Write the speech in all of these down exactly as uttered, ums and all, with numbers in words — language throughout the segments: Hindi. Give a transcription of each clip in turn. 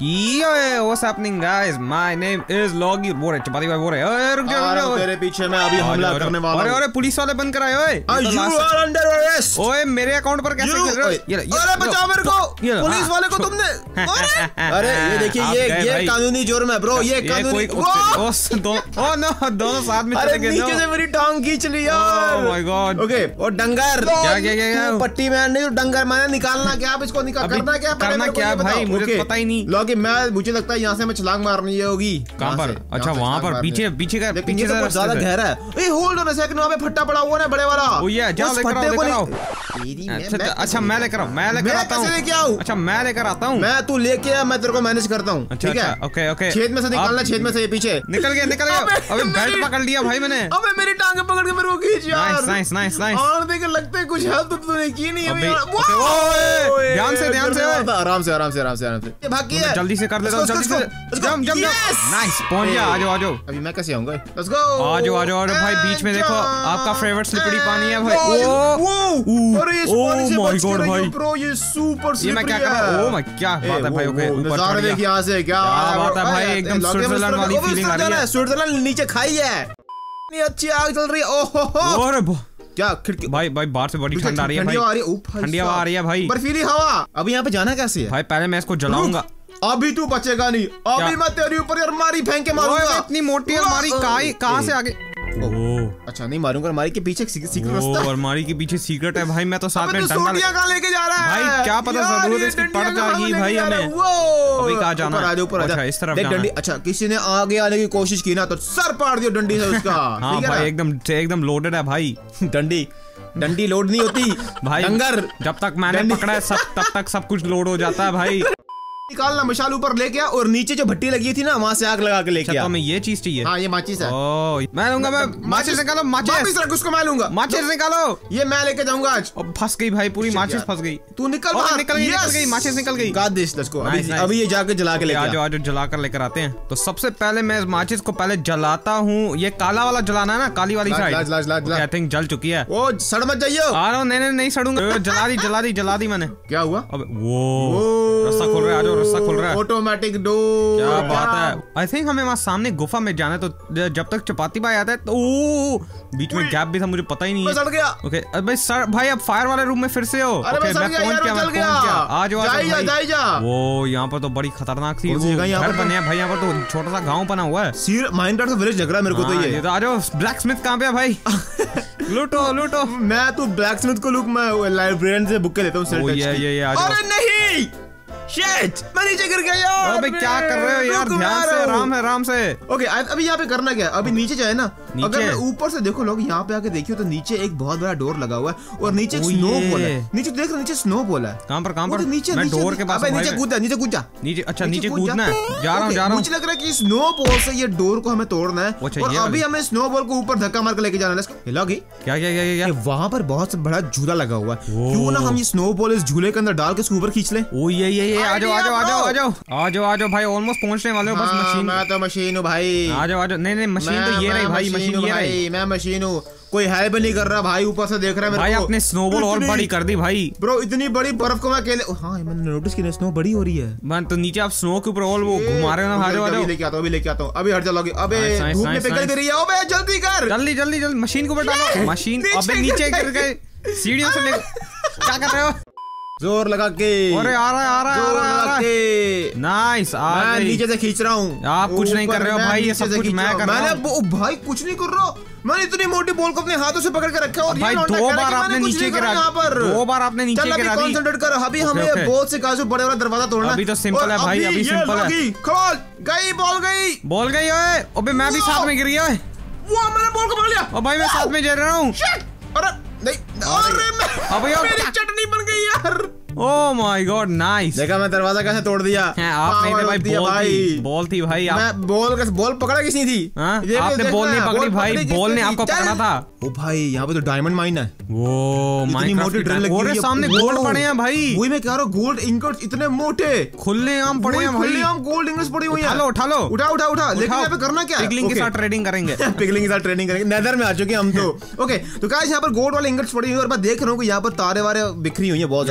Yo, what's happening guys? My name is Logi. बोल रहे चपाती भाई बोल रहे ओए रुक जा रुक जा तेरे पीछे मैं अभी हमला करने वाला हूं। अरे अरे पुलिस वाले बंद कराए ओए। You are under arrest। ओए मेरे अकाउंट पर कैसे कर रहे हो? अरे बचाओ मेरे को, पुलिस वाले को तुमने। अरे ये देखिए ये ये कानूनी जुर्म है ब्रो, ये कानूनी। ओह नो दोनों साथ में चले गए। नीचे से मेरी टांग खींच ली यार। Oh my God. ओके और डंगर क्या क्या क्या पट्टी में नहीं डंगर मैंने निकालना क्या, अब इसको निकाल करना क्या करना क्या भाई मुझे पता ही नहीं। लॉगी मैं मुझे लगता है यहाँ से हमें छलांग मारनी होगी। कहाँ पर? अच्छा वहाँ पर पीछे पीछे का पीछे से ज्यादा गहरा है। ए होल्ड ऑन अ सेकंड, वहाँ पे फट्टा पड़ा हुआ है बड़े वाला। ओ ये जा लेकर आओ लेकर आओ। अच्छा अच्छा मैं लेकर आऊँ मैं लेकर आता हूँ। लेके आओ। अच्छा मैं लेकर आता हूँ। मैं तू लेके आ, मैं तेरे को मैनेज करता हूँ। ठीक है ओके ओके। छेद में से निकालना, छेद में से ये पीछे निकल गया निकल गया। अबे बेल्ट पकड़ लिया भाई मैंने। अबे मेरी टांगे पकड़ के मेरे को खींच यार। Nice nice nice. और देख लगता है कुछ हेल्प तो तूने की नहीं अभी। ध्यान से ध्यान से आराम से आराम से आराम से आराम से भाग के जल्दी से कर लेता हूँ जल्दी से। जंप जंप नाइस पहुंच गया। आ जाओ आ जाओ। अभी मैं कैसे आऊंगा? Let's go. आ जाओ आ जाओ। अरे भाई बीच में देखो आपका फेवरेट स्लिपरी पानी है भाई। ओ अरे इस पानी से बच के रहिए ब्रो, ये सुपर स्लिपरी है। ये मैं क्या कर रहा हूं? ओ माय क्या बात है भाई। ओके ऊपर नजारा देख यहां से, क्या बात है भाई, एकदम स्विट्जरलैंड वाली फीलिंग आ रही है। स्विट्जरलैंड नीचे खाई है, इतनी अच्छी आग चल रही है। ओहो अरे क्या खिड़की भाई भाई बाहर से बड़ी ठंड आ रही है भाई। ठंडी हवा आ रही है भाई, बर्फीली हवा। अभी यहाँ पे जाना कैसे है भाई? पहले मैं इसको जलाऊंगा। अभी तू बचेगा नहीं, अभी मैं तेरे ऊपर अलमारी फेंक के मारूंगा। इतनी मोटी अलमारी कहाँ से आगे? अच्छा नहीं मारूंगा, अलमारी के पीछे सीक्रेट रास्ता। अलमारी के पीछे सीक्रेट है भाई। मैं तो साथ में डंडा लेके जा रहा है भाई, क्या पता जरूरत इसकी पड़ जाएगी भाई हमें। अभी कहाँ जाना? ऊपर आ जा, ऊपर आ जा। इस तरफ देख डंडी। अच्छा किसी ने आगे आने की कोशिश की ना तो सर पाड़ दियो डंडी से उसका। हाँ भाई एकदम एकदम लोडेड है भाई। डंडी डंडी लोड नहीं होती भाई। डंगर जब तक मैंने पकड़ा है सब तब तक सब कुछ लोड हो जाता है भाई। निकालना मशाल ऊपर लेके आ और नीचे जो भट्टी लगी थी ना वहाँ से आग लगा के लेके आ। हमें ये चीज चाहिए। हाँ ये माचिस है। ओ, मैं लूंगा। मैं माचिस निकालो। माचिस रख उसको, मैं लूंगा। माचिस निकालो। ये मैं लेके जाऊंगा आज। फंस गई भाई पूरी माचिस फंस गई। तू निकल बाहर। निकल गई निकल गई माचिस निकल गई। काट दे इसको अभी अभी ये जाके जला के लेके आ। आज आज जला कर लेकर आते हैं। तो सबसे पहले मैं माचिस को पहले जलाता हूँ। ये काला वाला जलाना है ना, काली वाली साइड। आई थिंक जल चुकी है। वो सड़ मत जाइयो। आ रहा हूँ। नहीं नहीं सड़ूंगा। जला दी जला दी जला दी मैंने। क्या हुआ? वो रास्ता खुल रहा है। आ जाओ रास्ता खुल रहा है। Automatic door. क्या बात है। आई थिंक हमें वहाँ सामने गुफा में जाना है। तो जब तक चपाती भाई आता है तो बीच में गैप भी था, मुझे पता ही नहीं है। सड़ गया। ओके भाई सर भाई अब फायर वाले रूम में फिर से हो। अरे मैं पहुंच गया मैं पहुंच गया। आ जाओ आ जाओ जाओ जा। वो यहाँ पर तो बड़ी खतरनाक थी। घर बने हैं भाई यहाँ पर, तो छोटा सा गाँव बना हुआ है। सीर माइनक्राफ्ट विलेज लग रहा है मेरे को तो ये। आ जाओ। ब्लैक स्मिथ कहाँ पे है भाई? लूटो लूटो। मैं तो ब्लैक स्मिथ को लुक मैं लाइब्रेरियन से बुक के लेता हूँ। ये ये ये आ जाओ। अरे नहीं शिट मैं नीचे गिर गया यार। अबे क्या कर रहे हो यार? ध्यान से आराम है आराम से। ओके अभी यहाँ पे करना क्या है? अभी नीचे जाए ना। अगर मैं ऊपर से देखो लोग यहाँ पे आके देखियो तो नीचे एक बहुत बड़ा डोर लगा हुआ है और नीचे एक स्नो बॉल है। नीचे देख रहे नीचे स्नो बॉल है। कहाँ पर कहाँ पर? नीचे मैं डोर के पास। नीचे कूद जा नीचे कूद जा नीचे। अच्छा नीचे कूदना है। जा रहा हूँ जा रहा हूँ। मुझे लग रहा है कि स्नो बॉल से ये डोर को हमें तोड़ना है और अभी हमें स्नो बॉल को ऊपर धक्का मार के लेके जाना है। लॉगी क्या क्या क्या क्या वहाँ पर बहुत बड़ा झूला लगा हुआ है। क्यों ना हम ये स्नो बॉल इस झूले के अंदर डाल के ऊपर खींच ले। ओ ये ये ये आ जाओ आ जाओ आ जाओ आ जाओ आ जाओ आ जाओ भाई। ऑलमोस्ट पहुंचने वाले हो। बस मशीन। मैं तो मशीन हूँ भाई। आ जाओ आ जाओ। नहीं नहीं मशीन तो ये रही भाई। मशीन ये रही। मैं मशीन हूँ। कोई हेल्प नहीं कर रहा भाई, ऊपर से देख रहा है मेरे भाई को। अपने स्नोबॉल और बड़ी कर दी भाई। ब्रो इतनी बड़ी बर्फ को मैं अकेले। हाँ मैंने नोटिस किया स्नो बड़ी हो रही है। मैं तो नीचे आप स्नो के ऊपर और वो घुमा रहे हो ना। आ जाओ आ जाओ। लेके आता हूं अभी लेके आता हूं। अभी हट जाओगे। अबे धूप में पिघल गई है। अबे जल्दी कर जल्दी जल्दी जल्दी। मशीन को बैठाओ। मशीन अबे नीचे गिर गए सीढ़ियों से। क्या कर रहे हो? जोर लगा के। अरे आ रहा है आ रहा है आ रहा है। नाइस। मैं नीचे से खींच रहा हूँ। आप कुछ नहीं कर रहे हो भाई, ये सब कुछ मैं कर रहा हूँ। भाई कुछ नहीं कर रहा हूँ। मैंने इतनी मोटी बॉल को अपने हाथों से पकड़ के रखा और भाई दो बार आपने नीचे गिरा। यहाँ पर दो बार आपने नीचे गिरा दी। कंसंट्रेट कर। अभी हमें बहुत से काजू बड़े वाला दरवाजा तोड़ना। अभी तो सिंपल है भाई। अभी सिंपल है। खोल गई बॉल गई बॉल गई। ओए अबे मैं भी साथ में गिर गया। वो मैंने बॉल को पकड़ लिया। ओ भाई मैं साथ में जा रहा हूँ। अरे नहीं अरे अबे मेरी चटनी बन गई यार। Oh my God nice. देखा मैं दरवाजा कैसे तोड़ दिया। आप नहीं थे भाई, बॉल थी, बॉल थी भाई। मैं बॉल कैसे बॉल पकड़ा किसने थी? आपने बॉल नहीं पकड़ी भाई, बॉल ने आपको पकड़ा था। ओ भाई यहाँ पे तो डायमंड माइन है। वो इतनी मोटी ड्रिल लगी है। सामने गोल्ड पड़े हैं भाई। वही मैं कह रहा हूँ, गोल्ड इंगोट्स इतने मोटे खुले आम पड़े हैं भाई। खुले आम गोल्ड इंगोट्स पड़ी हुई हैं। उठा लो उठा लो उठा उठा उठा। लेकिन यहाँ पे करना क्या है? पिगलिंग के साथ ट्रेडिंग करेंगे। पिगलिंग के साथ ट्रेडिंग करेंगे। नेदर में आ चुके हम तो। ओके तो गाइस यहाँ पर गोल्ड वाले इंगोट्स पड़ी हुई है और मैं देख रहा हूँ कि यहाँ पर तारे वारे बिखरी हुई है बहुत ज्यादा। मशीन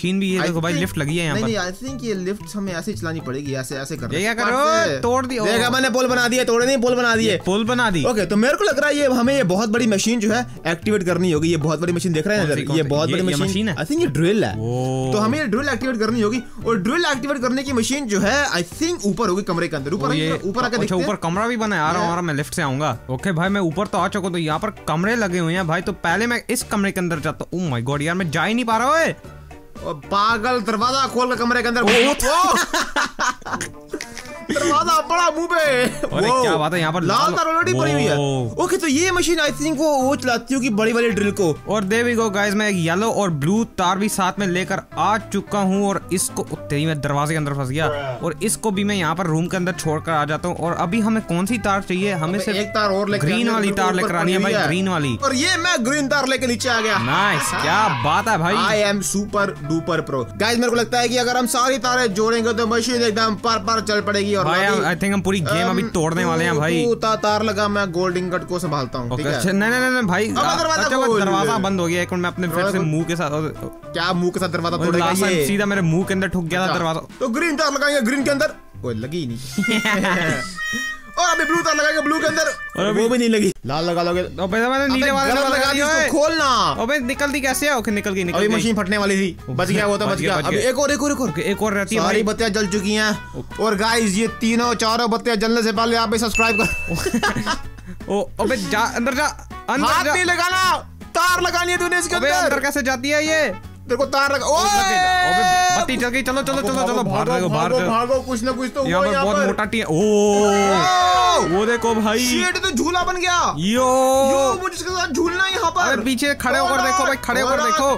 मशीन भी है, देखो भाई लिफ्ट लगी है यहाँ पर। नहीं आई थिंक ये लिफ्ट हमें ऐसे चलानी पड़ेगी, ऐसे ऐसे कर। ये क्या करो, तोड़ दिया। देखा मैंने पुल बना दिया, तोड़े नहीं पुल बना दिए, पुल बना दी। ओके तो मेरे को लग रहा है ये हमें ये बहुत बड़ी मशीन जो है एक्टिवेट करनी होगी। ये बहुत बड़ी मशीन देख रहे हैं, ये बहुत बड़ी मशीन है। आई थिंक ये ड्रिल है, तो हमें ये ड्रिल एक्टिवेट करनी होगी। और ड्रिल एक्टिवेट करने की मशीन जो है आई थिंक ऊपर होगी, कमरे के अंदर। ऊपर ऊपर आकर देखते हैं। ऊपर कमरा भी बना है। आ रहा हूँ मैं लिफ्ट से आऊंगा। ओके भाई मैं ऊपर तो आ चुका हूँ, तो यहाँ पर कमरे लगे हुए हैं भाई। तो पहले मैं इस कमरे के अंदर जाता हूँ। ओह माय गॉड यार मैं जा ही नहीं पा रहा हूँ। पागल, दरवाजा खोल के कमरे के अंदर दरवाजा पड़ा मुंह पे। अरे क्या बात है, यहाँ पर लाल तार ऑलरेडी पड़ी हुई है। ओके तो ये मशीन आई थिंक वो वो चलाती होगी बड़ी वाली ड्रिल को। और देयर वी गो गाइस, मैं एक येलो और ब्लू तार भी साथ में लेकर आ चुका हूँ। और इसको तेरी मैं दरवाजे के अंदर फंस गया। और इसको भी मैं यहाँ पर रूम के अंदर छोड़कर आ जाता हूँ। और अभी हमें कौन सी तार चाहिए? हमें सिर्फ एक तार और लेकर ग्रीन वाली तार लेकर आनी है भाई, ग्रीन वाली। और ये मैं ग्रीन तार लेके नीचे आ गया। नाइस, क्या बात है भाई। I am super duper pro. Guys मेरे को लगता है कि अगर हम सारी तारें जोड़ेंगे तो मशीन एकदम पर पर चल पड़ेगी। और आई थिंक हम पूरी गेम अभी तोड़ने वाले हैं भाई। ता, तार लगा, मैं गोल्ड इंगट को संभालता हूँ। ठीक है? नहीं नहीं नहीं भाई, दरवाजा बंद हो गया। एक मिनट मैं अपने फिर से मुंह के साथ। क्या मुंह के साथ दरवाजा तोड़ेगा ये? सीधा मेरे मुंह के अंदर ठुक गया था दरवाजा। तो ग्रीन तार लगाएंगे ग्रीन के अंदर, कोई लगी नहीं। और अभी ब्लू तार लगाएंगे ब्लू के अंदर, और वो भी नहीं लगी। लाल लगा लोगे। अबे मैंने नीले वाले लगा दिया है। खोलना। अबे निकलती कैसे है? ओके निकल गई, निकल गई। अभी मशीन फटने वाली थी, बच गया वो तो बच गया। अभी एक और एक और एक और एक और रहती है। सारी बत्तियां जल चुकी हैं। और गाइस ये तीनों चारों बत्तियां जलने से पहले आप भी सब्सक्राइब कर। ओ अबे जा अंदर जा, अंदर हाथ जा। नहीं लगाना, तार लगानी है तूने इसके अंदर। अंदर कैसे जाती है ये? देखो तार लगा। ओए बत्ती जल गई। चलो चलो चलो चलो भाग भागो भागो भागो, कुछ ना कुछ तो यहाँ पर बहुत मोटा टी। ओ वो देखो भाई, ये तो झूला बन गया। यो यो मुझे इसके साथ झूलना है यहाँ पर। पीछे खड़े होकर देखो भाई, खड़े होकर देखो।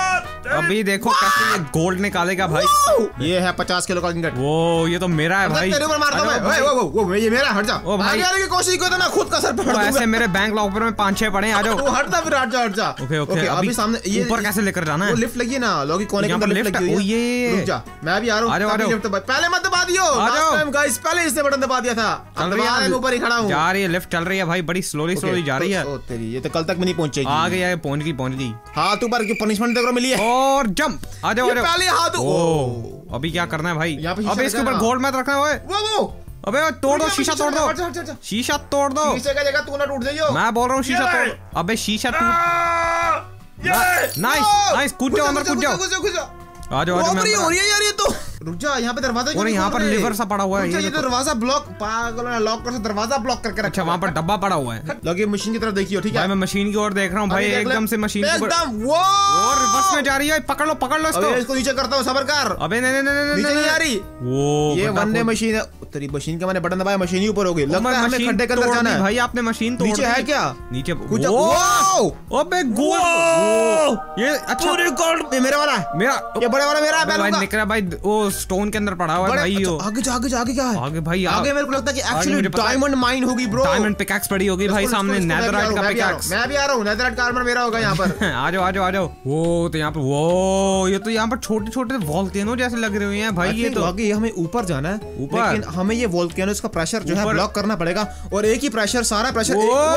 अभी देखो कैसे ये गोल्ड निकालेगा भाई। ये है पचास किलो का इंगट। वो ये तो मेरा है भाई। तेरे ऊपर मारता मैं। ओए वो वो ये मेरा, हट जा। ओ भाई आगे आने की कोशिश करो ना खुद का सर पकड़ दूंगा। ऐसे मेरे बैंक लॉकर में पांच छह पड़े, आ जाओ। वो हट जा फिर, हट जा हट जा। ओके ओके अभी सामने ये ऊपर कैसे लेकर जाना है? वो लिफ्ट लगी है ना, लॉगी कोने के अंदर लिफ्ट लगी हुई है। ये रुक जा, मैं भी आ रहा हूं। पहले मत दबा दियो। लास्ट टाइम गाइस पहले इसने बटन दबा दिया था। चल रही है, ऊपर ही खड़ा हूं। जा रही है लिफ्ट, चल रही है भाई, बड़ी स्लोली स्लोली जा रही है। ओ तेरी, ये तो कल तक भी नहीं पहुंचेगी। आ गई है, पहुंच गई पहुंच गई। हाथ ऊपर की पनिशमेंट देखो मिली है। और जंप, आ जाओ आ जाओ। पहले हाथ। ओ अभी क्या करना है भाई? अबे इसके ऊपर गोल्ड मत रखना है। वो वो अबे तोड़ दो, शीशा तोड़ दो, शीशा तोड़ दो। शीशे का जगह तू ना टूट जाइयो। मैं बोल रहा हूँ शीशा तोड़। अबे शीशा टूट। नाइस नाइस, कूद जाओ अंदर, कूद जाओ। आ जाओ आ जाओ। हो रही है यार ये तो। रुक जा, यहाँ पे दरवाजा और यहाँ पर लीवर सा पड़ा हुआ है। ये दरवाजा ब्लॉक, पागल है, लॉक कर से दरवाजा ब्लॉक करके रखा। अच्छा वहाँ पर डब्बा पड़ा हुआ है। लगे मशीन की तरफ देखियो, ठीक है? भाई मैं मशीन की ओर देख रहा हूँ भाई, एकदम से मशीन एकदम वो और बस में जा रही है। पकड़ लो पकड़ लो इसको। अबे इसको नीचे करता हूँ, सब्र कर। अबे नहीं नहीं नहीं नीचे नहीं आ रही। वो ये वन डे मशीन है। तेरी मशीन का मैंने बटन दबाया, मशीन ही ऊपर हो गई। लगता है हमें खड्डे के अंदर जाना है। भाई आपने मशीन तोड़ दी। नीचे है क्या? नीचे कुछ। अबे गोल्ड, ये अच्छा गोल्ड मेरा वाला है। मेरा ये बड़े वाला मेरा है। भाई निक रहा भाई, वो स्टोन के अंदर पड़ा हुआ है भाई। अच्छा, आगे जा आगे जा, आगे क्या है? आगे भाई आगे मेरे को लगता है कि एक्चुअली डायमंड माइन होगी ब्रो। डायमंड पिकैक्स पड़ी होगी भाई सामने, नेदरराइट का पिकैक्स। मैं भी आ रहा हूं, नेदरराइट का आर्मर मेरा होगा यहाँ पर। आ जाओ आ जाओ आ जाओ। वो तो यहाँ पर वो ये तो यहाँ पर छोटे छोटे वोल्केनो जैसे लग रहे हैं भाई। ये तो आगे हमें ऊपर जाना है ऊपर, लेकिन हमें ये वोल्केनो का प्रेशर जो है ब्लॉक करना पड़ेगा। और एक ही प्रेशर, सारा प्रेशर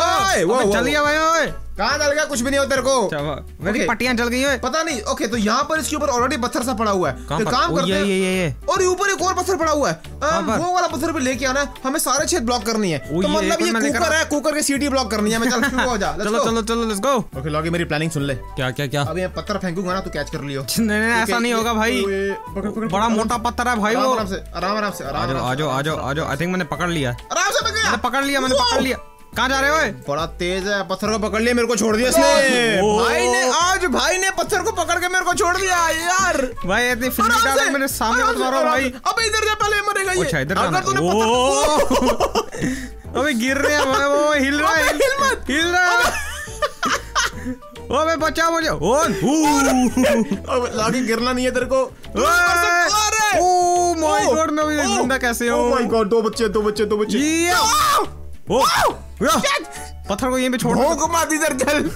चल गया भाई। कहाँ जल गया? कुछ भी नहीं होता तेरे को। मेरी पट्टियां जल गई है, पता नहीं। ओके तो यहाँ पर इसके ऊपर ऑलरेडी पत्थर सा पड़ा हुआ है। तो काम करते हैं। ये ये ये और ऊपर एक और पत्थर पड़ा हुआ है, वो वाला पत्थर भी लेके आना है। हमें सारे छेद ब्लॉक करनी है। तो मतलब ये कुकर है, कुकर की सीटी ब्लॉक करनी है। मैं चल शुरू हो जा। चलो चलो चलो लेट्स गो। ओके लॉगी मेरी प्लानिंग सुन ले। क्या क्या क्या? अभी मैं पत्थर फेंकूंगा ना, तू कैच कर लियो। नहीं नहीं ऐसा नहीं होगा भाई, बड़ा मोटा पत्थर है भाई। वो आराम से आराम आराम से आ जाओ आ जाओ आ जाओ आ जाओ। आई थिंक मैंने पकड़ लिया। आराम से मैंने पकड़ लिया, मैंने पकड़ लिया। कहाँ जा रहे हो? बड़ा तेज है, पत्थर को पकड़ लिया, मेरे को छोड़ दिया इसने। भाई ने आज भाई ने पत्थर को पकड़ के मेरे को छोड़ दिया यार। भाई इतनी फिल्मी डायलॉग मेरे सामने मत मारो भाई। अबे इधर जा, पहले मरेगा ये। अच्छा इधर जाना। अबे गिर रहे हैं भाई, वो हिल रहा है, हिल मत, हिल रहा है। ओए बचाओ मुझे। ओ अब लागे गिरना नहीं है तेरे को। अरे ओ माय गॉड, मैं जिंदा कैसे हूं? ओ माय गॉड, दो बच्चे दो बच्चे दो बच्चे। ओ पत्थर को यहीं पे छोड़ भोंक मार दी इधर चल।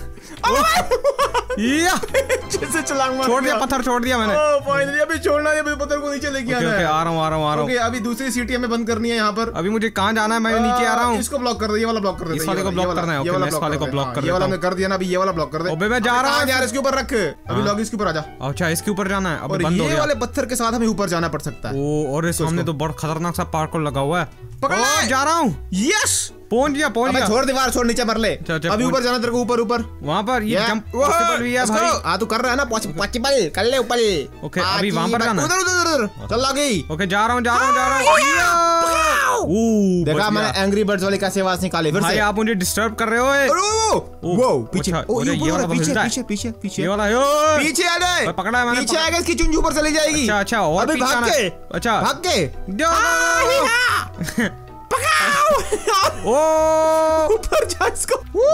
जैसे छलांग मार छोड़ दिया, पत्थर छोड़ दिया मैंने। ओह फाइनली अभी छोड़ना है, अभी पत्थर को नीचे लेके आना है। आ रहा हूं आ रहा हूं आ रहा हूं। ओके अभी दूसरी सीटी हमें बंद करनी है यहाँ पर। अभी मुझे कहां जाना है? मैं नीचे आ रहा हूं। इसको ब्लॉक कर दे, ये वाला ब्लॉक कर दे। इस वाले को ब्लॉक करना है। ओके मैं इस वाले को ब्लॉक कर देता हूं। ये वाला हमने कर दिया ना, अभी ये वाला ब्लॉक कर दे। अबे मैं जा रहा हूं यार, इसके ऊपर रख। अभी लॉग इसके ऊपर आ जा। अच्छा इसके ऊपर जाना है। अब बंद हो गया। ये वाले पत्थर के साथ हमें ऊपर जाना पड़ सकता है। ओ और सामने तो बड़ा खतरनाक सा पार्कोर लगा हुआ है। पकड़ ले, जा रहा हूं। यस पहुंच गया पहुंच गया। छोड़ दीवार छोड़, नीचे मर ले। अभी ऊपर जाना तेरे को, ऊपर ऊपर वहां पर ये जंप पॉसिबल भी है भाई। हां तू कर रहा है ना, पॉसिबल कर ले ऊपर। ओके अभी वहां पर जाना, उधर उधर उधर चल आ गई। ओके जा रहा हूं जा रहा हूं जा रहा हूं। ओ देखा मैंने एंग्री बर्ड्स वाली कैसे आवाज निकाली फिर से। भाई आप मुझे डिस्टर्ब कर रहे हो। वो पीछे ये वाला पीछे पीछे पीछे पीछे ये वाला पीछे आ जाए। पकड़ा है मैंने। पीछे आ गया, इसकी चुंझ ऊपर चली जाएगी। अच्छा अच्छा और अभी भाग के। अच्छा भाग के ओ ऊपर जा इसको।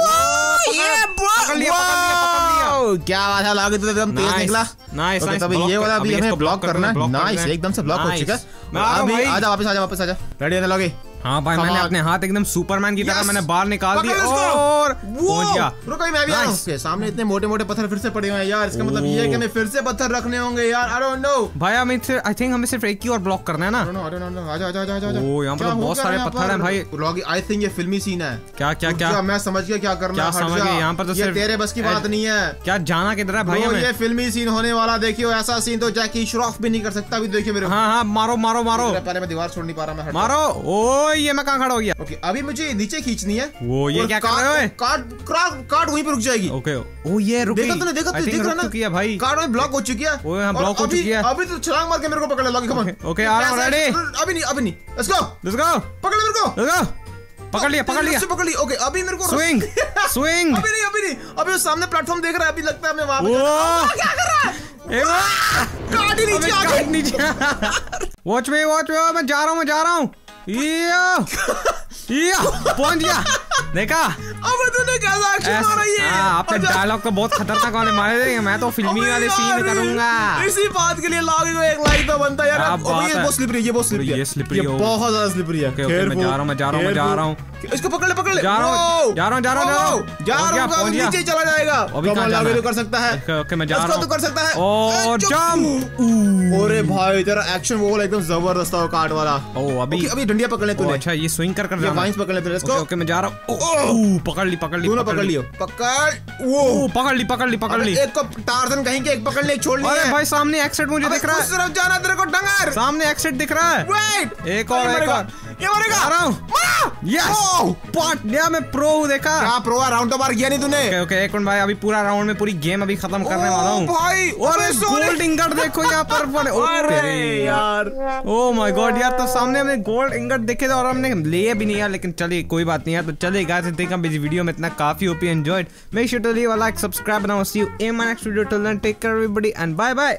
ये पकड़ लिया पकड़ लिया पकड़ लिया। क्या बात है, लागे तो एकदम तेज निकला। Nice nice. तभी ये वाला भी हमें ब्लॉक करना है। नाइस एकदम से ब्लॉक हो चुका है। अभी आजा वापस आजा वापस आजा। रेडी है लगे। हाँ भाई मैंने अपने हाथ एकदम सुपरमैन की तरह मैंने बाहर निकाल दिए और पहुंच गया। रुको मैं भी आ रहा हूं। सामने इतने मोटे मोटे पत्थर फिर से पड़े हुए हैं यार। इसका मतलब ये है कि हमें फिर से पत्थर रखने होंगे यार। आई डोंट नो भाई हमें सिर्फ आई थिंक हमें सिर्फ एक ही और ब्लॉक करना है ना। आजा आजा आजा आजा। ओ यहां पर बहुत सारे पत्थर हैं भाई। लॉगी आई थिंक ये फिल्मी सीन है। क्या क्या क्या मैं समझ गया क्या करना है। समझ गया यहां पर तो ये तेरे बस की बात नहीं है। क्या जाना किधर है भाई हमें? ये फिल्मी सीन होने वाला। देखियो ऐसा सीन तो जैकी श्रॉफ भी नहीं कर सकता। अभी देखियो मेरे। हां हां मारो मारो मारो। पहले मैं दीवार छोड़ नहीं पा रहा। मैं मारो। ओ ये मैं कहां खड़ा हो गया? ओके अभी मुझे नीचे खींचनी है। वो ये क्या कर रहे हो? कार्ड कार्ड कार्ड वहीं पे रुक जाएगी। ओके ओ ये रुक गई। देखा तूने देखा तूने देख रहा ना चुकी है भाई। कार्ड में ब्लॉक हो चुकी है। वो यहां ब्लॉक हो चुकी है। अभी तो छलांग मार के मेरे को पकड़ ले। लॉगी कम ऑन। ओके आ रहा हूं रेडी। अभी नहीं अभी नहीं। Let's go let's go. पकड़ ले मेरे को। Let's go. पकड़ लिया पकड़ लिया पकड़ लिया। ओके अभी मेरे को स्विंग स्विंग। अभी नहीं अभी नहीं अभी वो सामने प्लेटफॉर्म देख रहा है। अभी लगता है मैं वहां पे क्या कर रहा है। कार्ड ही नीचे आ गई नीचे। वॉच मी वॉच मी मैं जा रहा हूं मैं जा रहा हूं। या या पहुंच गया। देखा अब तूने कैसा एक्शन मारा ये। हां आपके डायलॉग तो बहुत खतरनाक वाले मारे थे। मैं तो फिल्मी वाले सीन करूंगा। इसी बात के लिए लॉगी को एक लाइक तो बनता यार। अब ये बहुत स्लिपरी है। ये बहुत स्लिपरी है। ये स्लिपरी है बहुत ज्यादा स्लिपरी है। ओके मैं जा रहा हूं मैं जा रहा हूं मैं जा रहा हूं। इसको पकड़ ले पकड़ ले। जा रहा हूं जा रहा हूं जा रहा हूं जा रहा हूं। नीचे चला जाएगा। अभी कहां लॉगी तो कर सकता है। ओके मैं जा रहा हूं। तो कर सकता है और जंप। अरे भाई तेरा एक्शन वो एकदम जबरदस्त है कार्ड वाला। ओ अभी अभी डंडिया पकड़ ले तूने। अच्छा ये स्विंग कर कर ये वाइंस पकड़ ले तूने। इसको ओके मैं जा रहा हूं। पकड़ ली पकड़ ली दोनों पकड़ लियो। पकड़ वो पकड़ ली पकड़ ली पकड़ ली। एक को टार्जन कहीं के एक पकड़ ले छोड़ अरे भाई सामने एक्सिट मुझे दिख रहा है। उस तरफ जाना तेरे को डंगर। सामने एक्सिट दिख रहा है। वेट एक और एक और ये मरेगा। आ रहा हूं। यस पॉट लिया मैं प्रो हूं। देखा क्या प्रो है? राउंड तो बार किया नहीं तूने। ओके ओके एक मिनट भाई अभी पूरा राउंड में पूरी गेम अभी खत्म करने वाला हूं भाई। और गोल्ड इंगट देखो यहां पर पड़े। अरे यार ओ माय गॉड यार तो सामने हमने गोल्ड इंगट देखे थे और हमने लिए भी नहीं यार। लेकिन चलिए कोई बात नहीं यार। तो चलिए गाइस देखा इस वीडियो में इतना काफी hope you enjoyed. Make sure to leave a like subscribe now. See you in my next video. Till then take care everybody and bye bye.